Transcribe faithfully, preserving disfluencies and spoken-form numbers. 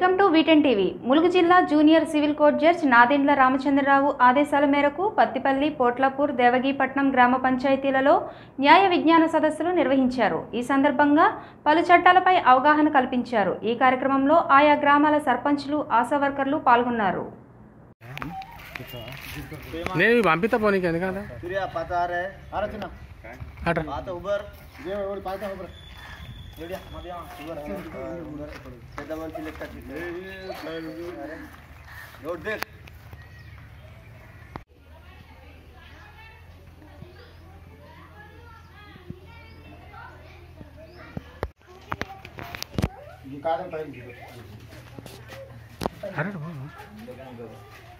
Welcome to V ten TV. Mulugu జిల్లా junior civil court judge Nadendla Ramachandra Rao ఆదేశాల మేరకు పత్తిపల్లి, పోట్లపూర్, దేవగీపట్నం గ్రామ పంచాయతీలలో న్యాయ విజ్ఞాన సదస్సులు నిర్వహించారు. ఈ సందర్భంగా పలు చట్టాలపై అవగాహన కల్పించారు. ఈ కార్యక్రమంలో ఆయా గ్రామాల సర్పంచ్లు, ఆశా వర్కర్లు పాల్గొన్నారు. Jadi madiang sugar kita man select load this ये कारण टाइम